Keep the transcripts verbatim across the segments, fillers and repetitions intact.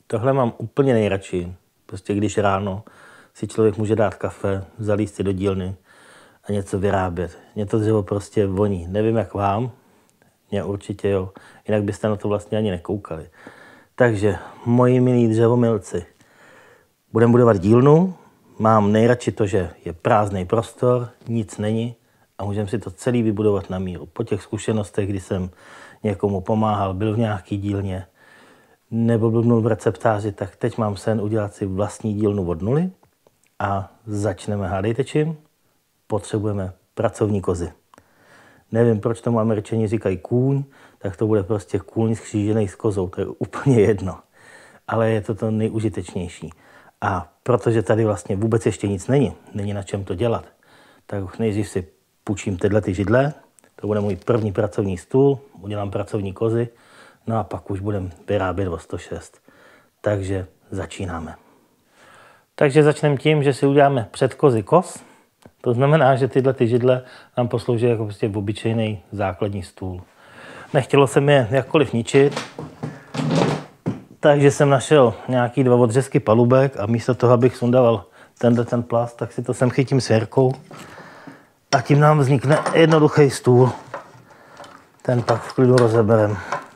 Tohle mám úplně nejradši. Prostě když ráno si člověk může dát kafe, zalít si do dílny a něco vyrábět. Mě to dřevo prostě voní. Nevím, jak vám, mě určitě jo. Jinak byste na to vlastně ani nekoukali. Takže, moji milí dřevomilci, budeme budovat dílnu. Mám nejradši to, že je prázdný prostor, nic není a můžeme si to celý vybudovat na míru. Po těch zkušenostech, kdy jsem někomu pomáhal, byl v nějaký dílně, nebo blbnul v receptáři, tak teď mám sen udělat si vlastní dílnu od nuly a začneme. Hádejte čím? Potřebujeme pracovní kozy. Nevím, proč tomu Američani říkají kůň, tak to bude prostě kůň skřížený s kozou, to je úplně jedno. Ale je to to nejužitečnější. A protože tady vlastně vůbec ještě nic není, není na čem to dělat, tak nejdřív si půjčím tyhle ty židle, to bude můj první pracovní stůl, udělám pracovní kozy, no a pak už budeme vyrábět o sto šest. Takže začínáme. Takže začneme tím, že si uděláme předkozy koz. To znamená, že tyhle ty židle nám poslouží jako prostě obyčejný základní stůl. Nechtělo se mi je jakkoliv ničit, takže jsem našel nějaký dva odřezky palubek a místo toho, abych sundával tenhle ten plast, tak si to sem chytím svěrkou a tím nám vznikne jednoduchý stůl. Ten pak v klidu rozebereme.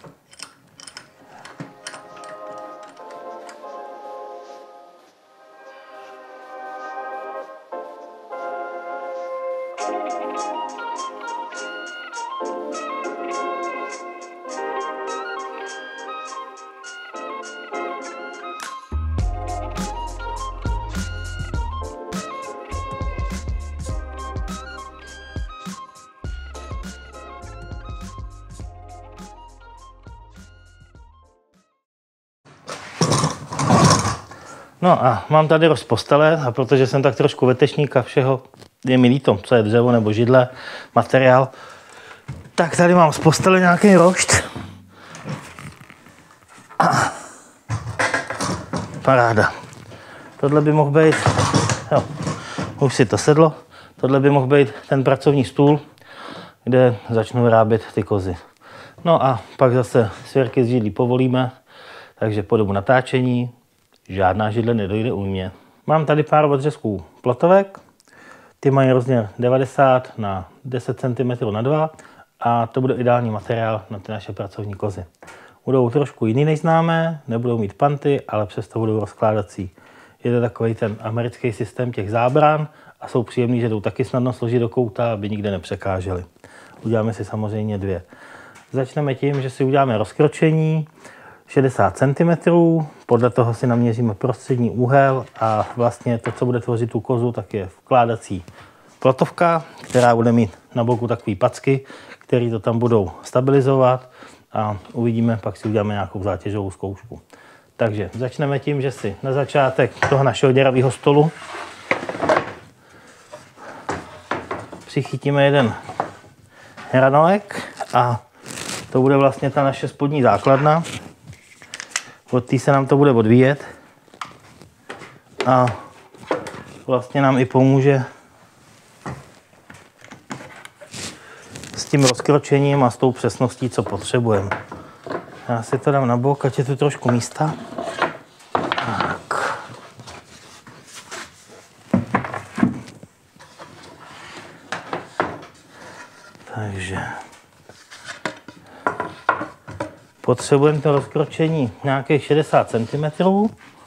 No a mám tady rost postele a protože jsem tak trošku vetešník a všeho, je mi líto, co je dřevo nebo židle, materiál, tak tady mám z postele nějaký rošt. A paráda. Tohle by mohl být, jo, už si to sedlo, tohle by mohl být ten pracovní stůl, kde začnu vyrábět ty kozy. No a pak zase svěrky z židlí povolíme, takže po dobu natáčení žádná židle nedojde u mě. Mám tady pár odřezků plotovek, ty mají rozměr devadesát na deset centimetrů na dva a to bude ideální materiál na ty naše pracovní kozy. Budou trošku jiný než známé, nebudou mít panty, ale přesto budou rozkládací. Je to takový ten americký systém těch zábran a jsou příjemný, že jdou taky snadno složit do kouta, aby nikde nepřekážely. Uděláme si samozřejmě dvě. Začneme tím, že si uděláme rozkročení šedesát centimetrů, podle toho si naměříme prostřední úhel a vlastně to, co bude tvořit tu kozu, tak je vkládací plotovka, která bude mít na boku takové packy, které to tam budou stabilizovat a uvidíme, pak si uděláme nějakou zátěžovou zkoušku. Takže začneme tím, že si na začátek toho našeho děravého stolu přichytíme jeden hranolek a to bude vlastně ta naše spodní základna. Od té se nám to bude odvíjet a vlastně nám i pomůže s tím rozkročením a s tou přesností, co potřebujeme. Já si to dám na bok, ať je tu trošku místa. Tak. Takže potřebujeme to rozkročení nějakých šedesát centimetrů.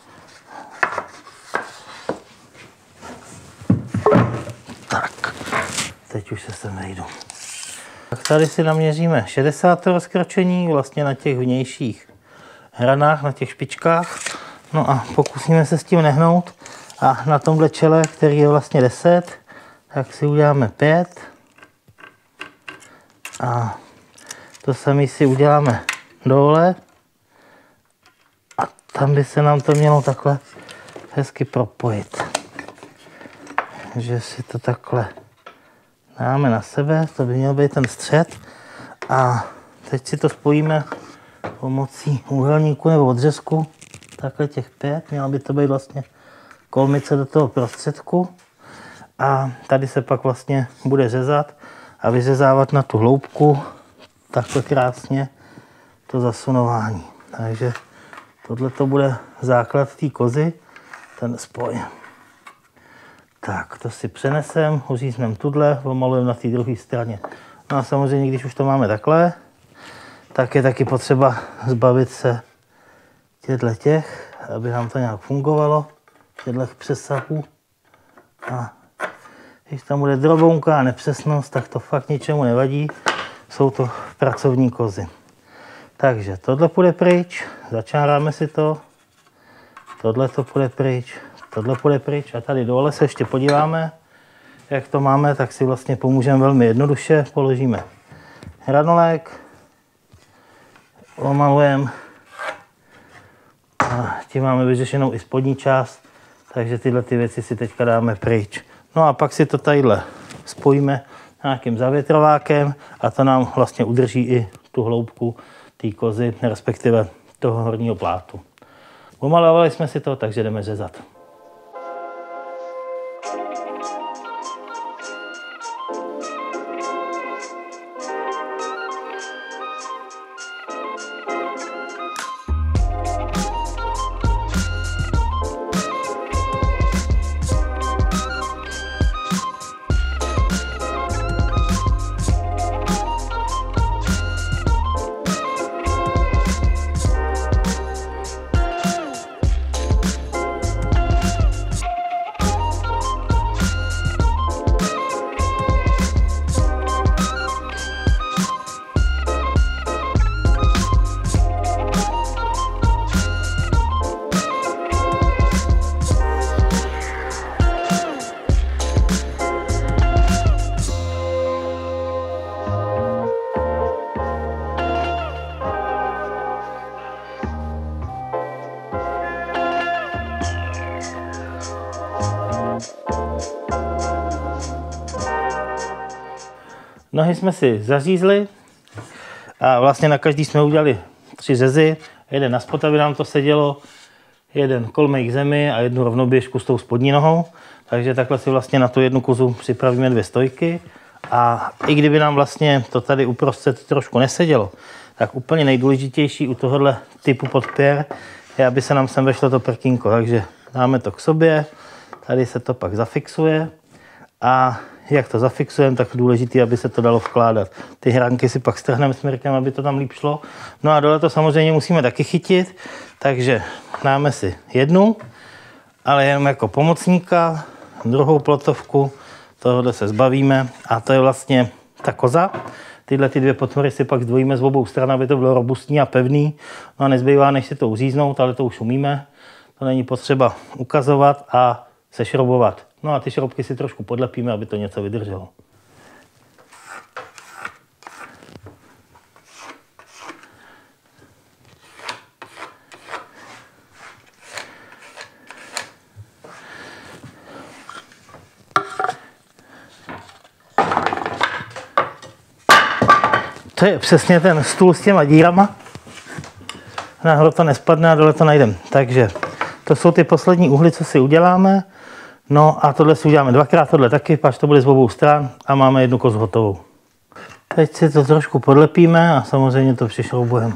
Tak, teď už se sem vejdu. Tak tady si naměříme šedesát rozkročení, vlastně na těch vnějších hranách, na těch špičkách. No a pokusíme se s tím nehnout. A na tomhle čele, který je vlastně deset, tak si uděláme pět. A to samé si uděláme dole a tam by se nám to mělo takhle hezky propojit. Že si to takhle dáme na sebe, to by měl být ten střed a teď si to spojíme pomocí úhelníku nebo odřezku, takhle těch pět, měla by to být vlastně kolmice do toho prostředku a tady se pak vlastně bude řezat a vyřezávat na tu hloubku takhle krásně to zasunování. Takže Tohle to bude základ té kozy, ten spoj. Tak, to si přenesem, uřízneme tudle, omalujeme na té druhé straně. No a samozřejmě, když už to máme takhle, tak je taky potřeba zbavit se těchto těch, aby nám to nějak fungovalo, těchto přesahů. A když tam bude drobounká nepřesnost, tak to fakt ničemu nevadí. Jsou to pracovní kozy. Takže tohle půjde pryč, začáráme si to, tohle to půjde pryč, tohle půjde pryč a tady dole se ještě podíváme, jak to máme, tak si vlastně pomůžeme velmi jednoduše. Položíme hranolek, omalujeme a tím máme vyřešenou i spodní část, takže tyhle ty věci si teďka dáme pryč. No a pak si to tadyhle spojíme nějakým zavětrovákem a to nám vlastně udrží i tu hloubku té kozy, respektive toho horního plátu. Omalovali jsme si to, takže jdeme řezat. Nohy jsme si zařízli a vlastně na každý jsme udělali tři řezy. Jeden na spod, aby nám to sedělo, jeden kolmej k zemi a jednu rovnoběžku s tou spodní nohou. Takže takhle si vlastně na tu jednu kozu připravíme dvě stojky. A i kdyby nám vlastně to tady uprostřed trošku nesedělo, tak úplně nejdůležitější u tohohle typu podpěr je, aby se nám sem vešlo to prkínko. Takže dáme to k sobě, tady se to pak zafixuje a jak to zafixujeme, tak důležité, aby se to dalo vkládat. Ty hranky si pak strhneme směrkem, aby to tam líp šlo. No a dole to samozřejmě musíme taky chytit, takže dáme si jednu, ale jenom jako pomocníka, druhou plotovku, tohle se zbavíme a to je vlastně ta koza. Tyhle ty dvě potvory si pak zdvojíme z obou stran, aby to bylo robustní a pevný. No a nezbývá, než si to uříznout, ale to už umíme. To není potřeba ukazovat a sešrobovat. No a ty šroubky si trošku podlepíme, aby to něco vydrželo. To je přesně ten stůl s těma dírama. Nahoru to nespadne a dole to najdeme. Takže to jsou ty poslední uhly, co si uděláme. No a tohle si uděláme dvakrát, tohle taky, až to bude z obou stran a máme jednu kozu hotovou. Teď si to trošku podlepíme a samozřejmě to přišroubujeme.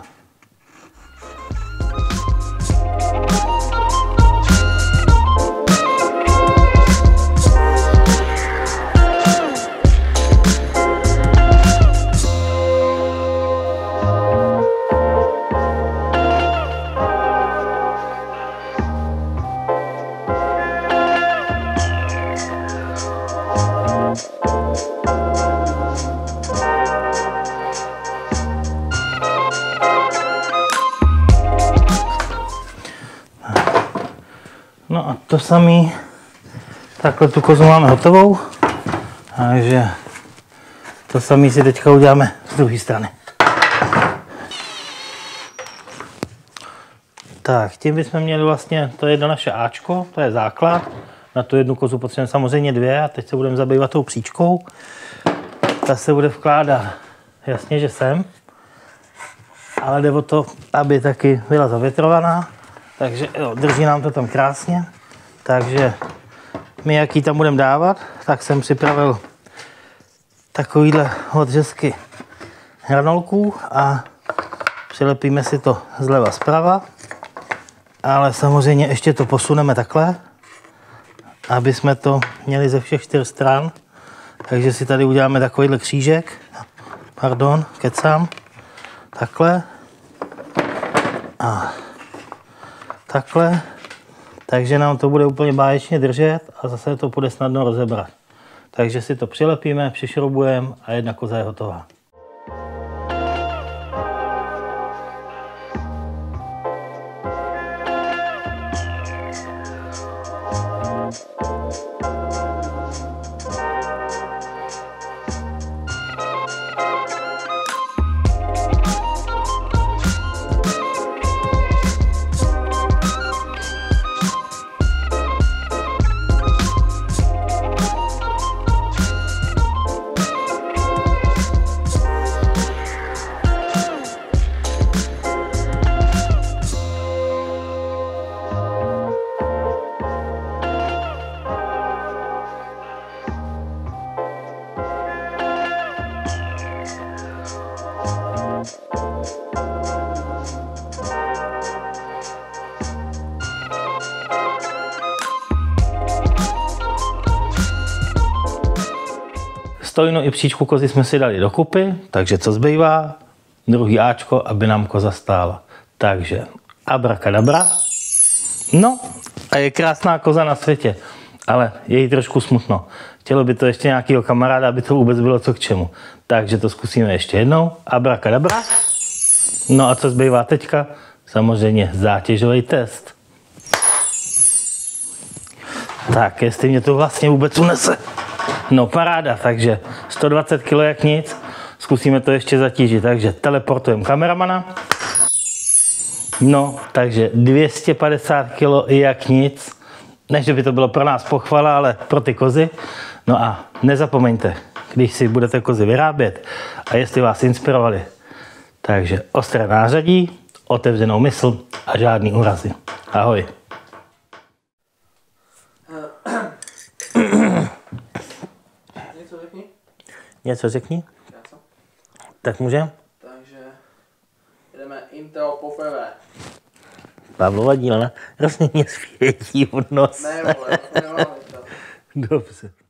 No a to samý, takhle tu kozu máme hotovou, takže to samý si teďka uděláme z druhé strany. Tak, tím bychom měli vlastně, to je jedno naše áčko, to je základ, na tu jednu kozu potřebujeme samozřejmě dvě a teď se budeme zabývat tou příčkou. Ta se bude vkládat, jasně, že sem, ale jde o to, aby taky byla zavětrovaná. Takže jo, drží nám to tam krásně. Takže my, jak ji tam budeme dávat, tak jsem připravil takovýhle odřezky hranolků a přilepíme si to zleva zprava. Ale samozřejmě ještě to posuneme takhle, aby jsme to měli ze všech čtyř stran. Takže si tady uděláme takovýhle křížek. Pardon, kecám. Takhle. A takhle. Takže nám to bude úplně báječně držet a zase to bude snadno rozebrat. Takže si to přilepíme, přišroubujeme a jedna koza je hotová. Stojnu i příčku kozy jsme si dali dokupy, takže co zbývá? Druhý áčko, aby nám koza stála. Takže abrakadabra. No a je krásná koza na světě, ale je jí trošku smutno. Chtělo by to ještě nějakého kamaráda, aby to vůbec bylo co k čemu. Takže to zkusíme ještě jednou. Abrakadabra. No a co zbývá teďka? Samozřejmě zátěžový test. Tak, jestli mě to vlastně vůbec unese. No paráda, takže sto dvacet kilo jak nic. Zkusíme to ještě zatížit, takže teleportujeme kameramana. No, takže dvě stě padesát kilo jak nic. Ne, že by to bylo pro nás pochvala, ale pro ty kozy. No a nezapomeňte, když si budete kozy vyrábět a jestli vás inspirovali, takže ostré nářadí, otevřenou mysl a žádný úrazy. Ahoj. Něco řekni? Něco řekni? Já co? Tak můžem? Takže jdeme Intel poprvé. Pavlova dílna, hrozně mě světí od nos. Ne, vole, to nemáme to. Dobře.